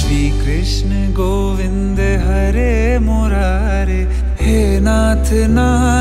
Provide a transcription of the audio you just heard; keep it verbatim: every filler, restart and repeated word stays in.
श्री कृष्ण गोविंद हरे मुरारे, हे नाथ नारायण